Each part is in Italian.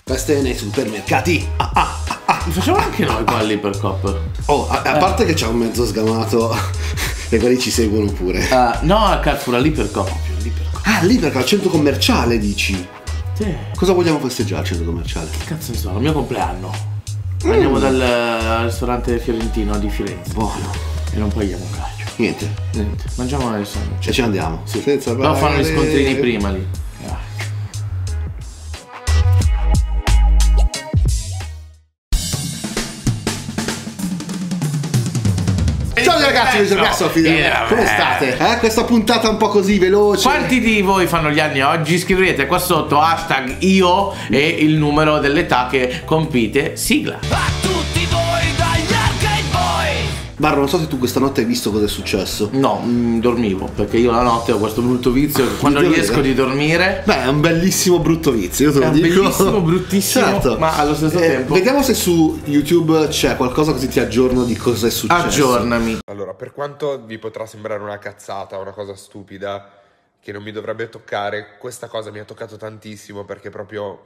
Feste nei supermercati. Li facciamo anche noi qua all'Ipercop. Oh, a parte che c'è un mezzo sgamato e quelli ci seguono pure. No, a Carrefour all'Ipercop. Ah, l'Ipercop, al centro commerciale dici? Sì. Cosa vogliamo festeggiare al centro commerciale? Che cazzo ne so, il mio compleanno. Andiamo dal ristorante fiorentino di Firenze. Buono. E non paghiamo un calcio. Niente. Mangiamo adesso. E ci andiamo. Sì. Senza Però fanno gli scontrini prima lì. Ciao ragazzi, come state? Questa puntata un po' così veloce. Quanti di voi fanno gli anni oggi? Scrivete qua sotto hashtag io e il numero dell'età che compite. Sigla. A tutti voi dagli Arcade Boy. Barro, non so se tu questa notte hai visto cosa è successo. No, dormivo, perché io la notte ho questo brutto vizio che quando riesco di dormire. Beh, è un bellissimo brutto vizio, io te lo dico. È un bellissimo, bruttissimo, certo. ma allo stesso tempo. Vediamo se su YouTube c'è qualcosa così ti aggiorno di cosa è successo. Aggiornami. Allora, per quanto vi potrà sembrare una cazzata, una cosa stupida che non mi dovrebbe toccare, questa cosa mi ha toccato tantissimo perché proprio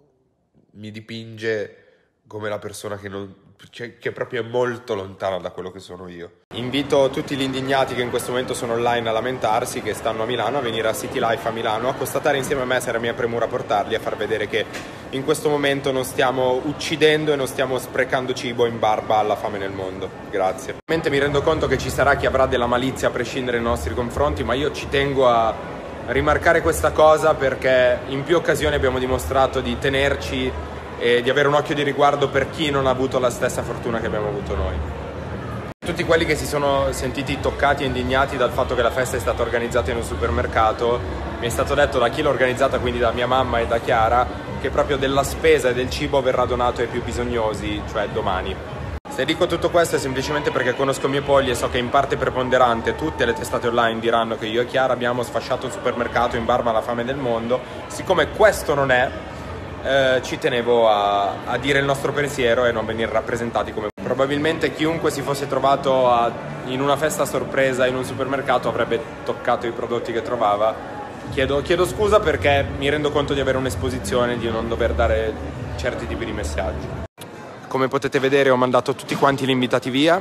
mi dipinge come la persona che proprio è molto lontana da quello che sono io. Invito tutti gli indignati che in questo momento sono online a lamentarsi, che stanno a Milano, a venire a City Life a Milano, a constatare insieme a me, se era mia premura portarli, a far vedere che in questo momento non stiamo uccidendo e non stiamo sprecando cibo in barba alla fame nel mondo. Grazie. Ovviamente mi rendo conto che ci sarà chi avrà della malizia a prescindere dai nostri confronti, ma io ci tengo a rimarcare questa cosa perché in più occasioni abbiamo dimostrato di tenerci e di avere un occhio di riguardo per chi non ha avuto la stessa fortuna che abbiamo avuto noi. Tutti quelli che si sono sentiti toccati e indignati dal fatto che la festa è stata organizzata in un supermercato, mi è stato detto da chi l'ha organizzata, quindi da mia mamma e da Chiara, che proprio della spesa e del cibo verrà donato ai più bisognosi, cioè domani. Se dico tutto questo è semplicemente perché conosco mie polli e so che in parte preponderante tutte le testate online diranno che io e Chiara abbiamo sfasciato un supermercato in barba alla fame del mondo. Siccome questo non è, ci tenevo a dire il nostro pensiero e non venire rappresentati come... Probabilmente chiunque si fosse trovato in una festa sorpresa in un supermercato avrebbe toccato i prodotti che trovava. Chiedo scusa perché mi rendo conto di avere un'esposizione, di non dover dare certi tipi di messaggi. Come potete vedere ho mandato tutti quanti gli invitati via.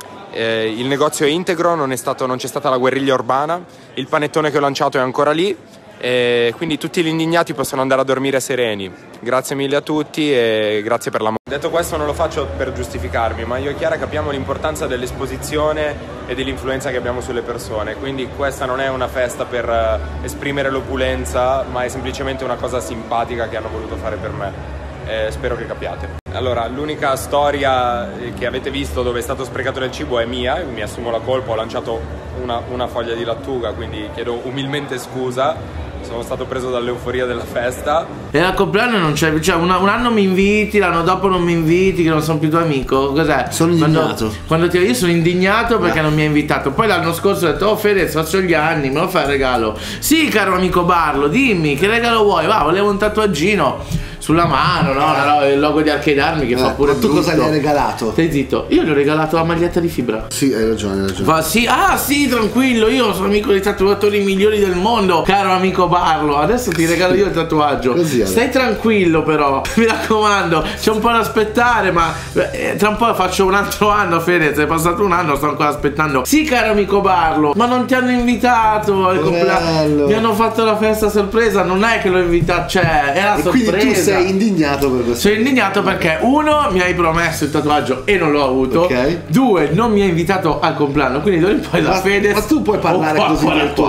Il negozio è integro, non c'è stata la guerriglia urbana, il panettone che ho lanciato è ancora lì. E quindi tutti gli indignati possono andare a dormire sereni. Grazie mille a tutti e grazie per l'amore. Detto questo non lo faccio per giustificarmi, ma io e Chiara capiamo l'importanza dell'esposizione e dell'influenza che abbiamo sulle persone, quindi questa non è una festa per esprimere l'opulenza, ma è semplicemente una cosa simpatica che hanno voluto fare per me. Spero che capiate. Allora, l'unica storia che avete visto dove è stato sprecato del cibo è mia, mi assumo la colpa, ho lanciato una foglia di lattuga, quindi chiedo umilmente scusa. Sono stato preso dall'euforia della festa. E al compleanno non c'è, cioè un anno mi inviti, l'anno dopo non mi inviti, che non sono più tuo amico. Cos'è? Sono indignato. Io sono indignato perché non mi hai invitato. Poi l'anno scorso ho detto: oh Fede, faccio gli anni, me lo fai il regalo? Sì, caro amico Barlo, dimmi che regalo vuoi? Va, volevo un tatuaggino sulla mano, no? Il logo di Arcade Army che fa pure ma tu brutto. cosa gli hai regalato? Stai zitto, io gli ho regalato la maglietta di fibra. Sì, hai ragione. Va, sì, sì, tranquillo, io sono amico dei tatuatori migliori del mondo, caro amico Barlo. Adesso ti regalo io il tatuaggio. Così, stai tranquillo però, mi raccomando, c'è un po' da aspettare, ma tra un po' faccio un altro anno, Fede, è passato un anno, sto ancora aspettando. Sì, caro amico Barlo, ma non ti hanno invitato al compleanno. Mi hanno fatto la festa sorpresa, non è che l'ho invitato, cioè, è la sorpresa. Quindi tu sei indignato per questo? Sono indignato perché uno, mi hai promesso il tatuaggio e non l'ho avuto. Ok. Due, non mi hai invitato al compleanno, quindi d'ora in poi la Fede. Ma tu puoi parlare così del tuo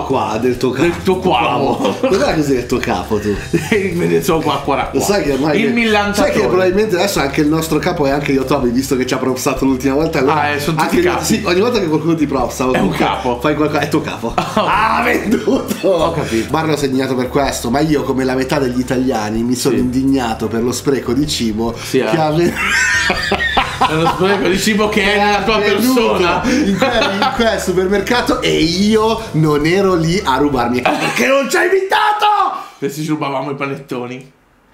capo. Cos'è così del tuo capo tu? Il suo qua. Lo sai che ormai il millantatore. Sai che probabilmente adesso anche il nostro capo è anche Yotobi, visto che ci ha propsato l'ultima volta. Allora, sono tutti capi. Sì, ogni volta che qualcuno ti propsa è un capo. Fai qualcosa, è tuo capo. Venduto. Ho capito. Barlo si è indignato per questo, ma io come la metà degli italiani mi sono indignato per lo spreco di cibo che ha è lo spreco di cibo che è nella tua persona in quel supermercato e io non ero lì a rubarmi perché non ci hai invitato. Se ci rubavamo i panettoni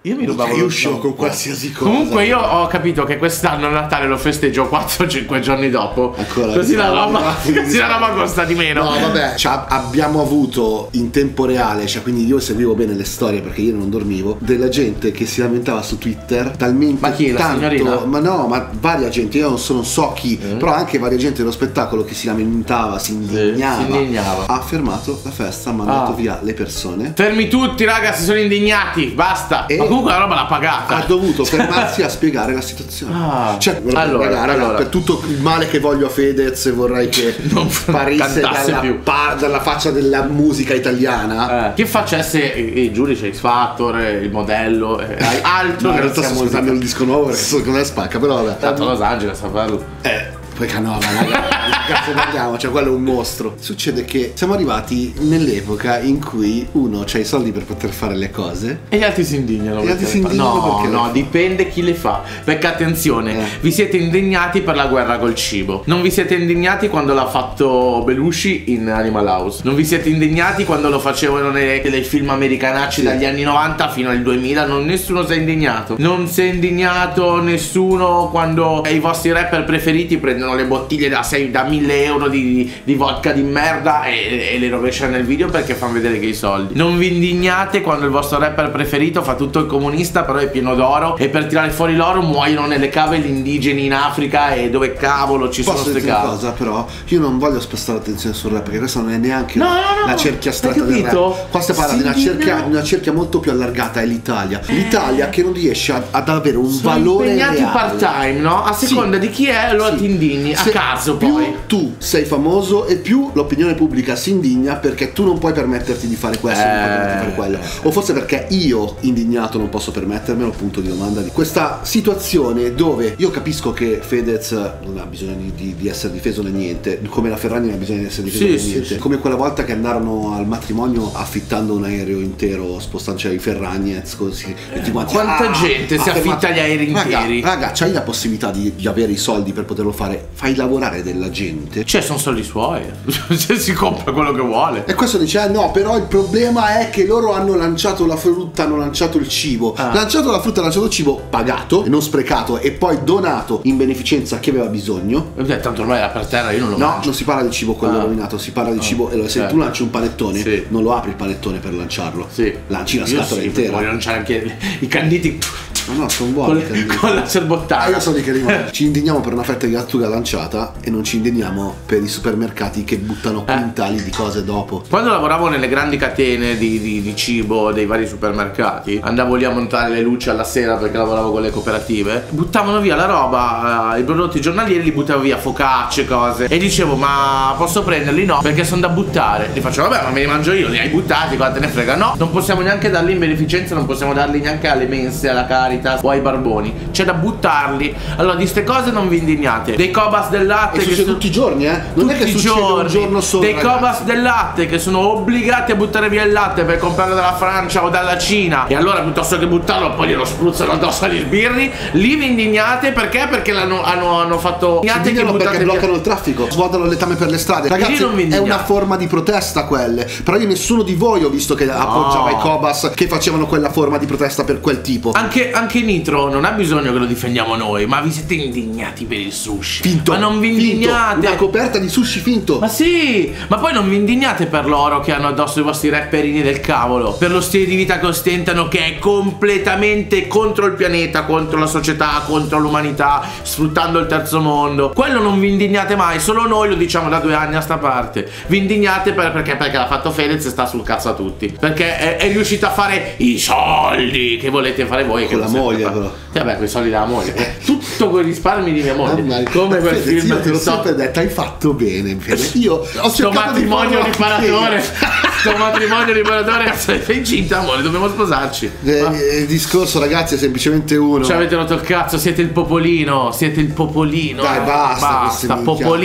Io mi rubavo Io uscivo con qualsiasi cosa. Comunque io ho capito che quest'anno il Natale lo festeggio 4-5 giorni dopo. Ancora così la roba costa di meno. No, vabbè, cioè, abbiamo avuto in tempo reale, cioè quindi io seguivo bene le storie perché io non dormivo, della gente che si lamentava su Twitter talmente ma chi, la tanto, signorina? ma no, ma varia gente, io non so chi, però anche varia gente dello spettacolo che si lamentava, si indignava. Ha fermato la festa, ha mandato via le persone. Fermi tutti, raga, si sono indignati, basta. E ma comunque la roba l'ha pagata. Ha dovuto fermarsi a spiegare la situazione. Cioè, allora, per tutto il male che voglio a Fedez, vorrei che non sparisse dalla faccia della musica italiana. Che facesse il giudice X Factor, il modello, altro. No, in realtà sto ascoltando il disco nuovo perché secondo me spacca, però vabbè. Tanto Los Angeles a farlo. Poi canova, raga, che cazzo parliamo? Cioè, quello è un mostro. Succede che siamo arrivati nell'epoca in cui uno c'ha i soldi per poter fare le cose e gli altri si indignano. E gli altri si indignano perché no, dipende chi le fa. Perché attenzione, vi siete indignati per la guerra col cibo. Non vi siete indignati quando l'ha fatto Belushi in Animal House. Non vi siete indignati quando lo facevano nei film americanacci dagli anni 90 fino al 2000. Nessuno si è indignato. Non si è indignato nessuno quando i vostri rapper preferiti prendono le bottiglie da 1000 euro di vodka di merda e le rovesciano nel video perché fanno vedere che i soldi. Non vi indignate quando il vostro rapper preferito fa tutto il comunista però è pieno d'oro e per tirare fuori l'oro muoiono nelle cave gli indigeni in Africa e dove cavolo ci sono queste cave. Cosa però io non voglio spostare l'attenzione sul rap perché questa non è neanche la cerchia stretta del rap. Qua si parla di una cerchia molto più allargata, è l'Italia che non riesce ad avere un valore impegnati reale. Part time, no? A seconda di chi è allora ti indigni a caso. Più poi tu sei famoso e più l'opinione pubblica si indigna perché tu non puoi permetterti di fare questo, non puoi permetterti di fare quello. O forse perché io indignato non posso permettermelo, punto di domanda di questa situazione dove io capisco che Fedez non ha bisogno di essere difeso né niente, come la Ferragni non ha bisogno di essere difeso né niente. Come quella volta che andarono al matrimonio affittando un aereo intero, spostando, cioè i Ferragnez così. Quanta gente si affitta gli aerei interi? Raga, c'hai la possibilità di avere i soldi per poterlo fare, fai lavorare della gente. Cioè sono soldi suoi. Se si compra quello che vuole. E questo dice no, però il problema è che loro hanno lanciato la frutta, hanno lanciato il cibo. Lanciato la frutta, lanciato il cibo pagato e non sprecato e poi donato in beneficenza a chi aveva bisogno. Tanto ormai era per terra, io non lo mangio. Non si parla di cibo quello rovinato, si parla di cibo. E se tu lanci un panettone, non lo apri il panettone per lanciarlo. Lanci la scatola intera. Voglio lanciare anche i canditi. No, sono buoni con la cerbottata. Io sono di che rimane. Ci indigniamo per una fetta di lattuga lanciata e non ci indigniamo per i supermercati che buttano quintali di cose dopo. Quando lavoravo nelle grandi catene di cibo dei vari supermercati, andavo lì a montare le luci alla sera perché lavoravo con le cooperative, buttavano via la roba, i prodotti giornalieri li buttavo via, focacce, cose, e dicevo ma posso prenderli? No, perché sono da buttare. Li faccio vabbè ma me li mangio io, li hai buttati, cosa te ne frega? No, non possiamo neanche darli in beneficenza, non possiamo darli neanche alle mense, alla Caritas o ai barboni, c'è da buttarli. Allora di ste cose non vi indignate. Dei Cobas del latte che succede tutti i giorni, non è che succede un giorno solo. Dei Cobas del latte che sono obbligati a buttare via il latte per comprarlo dalla Francia o dalla Cina, e allora piuttosto che buttarlo poi glielo spruzzano addosso agli sbirri. Lì vi indignate perché? Perché hanno fatto perché bloccano il traffico, svuotano le tame per le strade. Ragazzi, è una forma di protesta quelle. Però io nessuno di voi ho visto che appoggiava i Cobas che facevano quella forma di protesta per quel tipo. Anche Nitro non ha bisogno che lo difendiamo noi, ma vi siete indignati per il sushi. Finto. Ma non vi indignate. Una coperta di sushi finto. Ma sì, ma poi non vi indignate per l'oro che hanno addosso i vostri rapperini del cavolo, per lo stile di vita che ostentano, che è completamente contro il pianeta, contro la società, contro l'umanità, sfruttando il terzo mondo. Quello non vi indignate mai, solo noi lo diciamo da 2 anni a sta parte. Vi indignate perché l'ha fatto Fedez e sta sul cazzo a tutti, perché è riuscito a fare i soldi che volete fare voi con la moglie però. Vabbè, quei soldi della moglie. Tutto con i risparmi di mia moglie. Come quel film. Io te l'ho sempre detto, hai fatto bene. Io ho sto matrimonio riparatore. Sto matrimonio riparatore. Sei incinta, amore, dobbiamo sposarci. Il discorso, ragazzi, è semplicemente uno. Ci avete rotto il cazzo, siete il popolino. Siete il popolino. Dai, basta.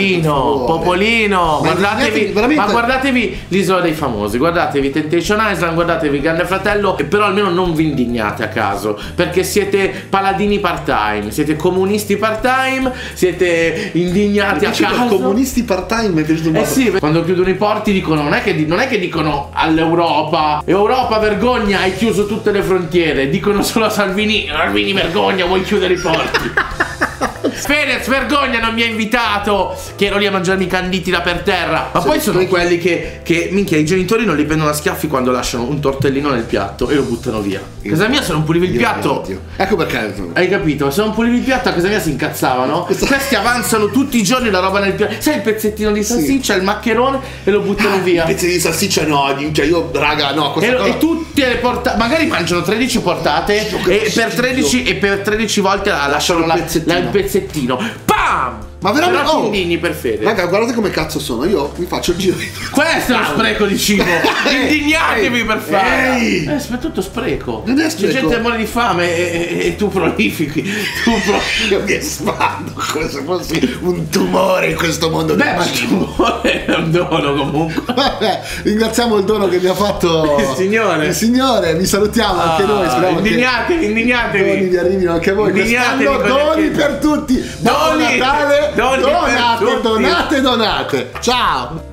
Popolino. Guardatevi l'Isola dei Famosi, guardatevi Temptation Island, guardatevi Grande Fratello, e però almeno non vi indignate a caso, perché siete paladini part time, siete comunisti part time, siete indignati a caso. Comunisti part time mi è piaciuto molto. Sì, quando chiudono i porti dicono non è che dicono dicono all'Europa: Europa vergogna, hai chiuso tutte le frontiere. Dicono solo a Salvini: Salvini vergogna, vuoi chiudere i porti. Fedez vergogna, non mi ha invitato, che ero lì a mangiarmi i canditi da per terra. Ma poi sono quelli che minchia, i genitori non li prendono a schiaffi quando lasciano un tortellino nel piatto e lo buttano via. A casa mia se non pulivi il piatto, ecco perché, hai capito? Se non pulivi il piatto a casa mia si incazzavano. Questi avanzano tutti i giorni la roba nel piatto. Sai il pezzettino di salsiccia, il maccherone, e lo buttano via. Pezzi di salsiccia no, cioè io raga no, e tutte le portate, magari mangiano 13 portate e per 13 volte lasciano il pezzettino. Pam! Ma veramente? Però ti indigni per Fede. Raga, guardate come cazzo sono. Io mi faccio il giro. Questo è lo spreco di cibo. Indignatevi per fare. È tutto spreco. Non è spreco. C'è gente che muore di fame e tu prolifichi. Io mi espando come se fossi un tumore in questo mondo. Beh, ma il tumore è un dono comunque. Vabbè, ringraziamo il dono che mi ha fatto il Signore. Il Signore, vi salutiamo anche noi. Speriamo indignatevi. Che doni vi arrivino anche a voi. Quest'anno doni per tutti. Buon Natale. Donate. Ciao.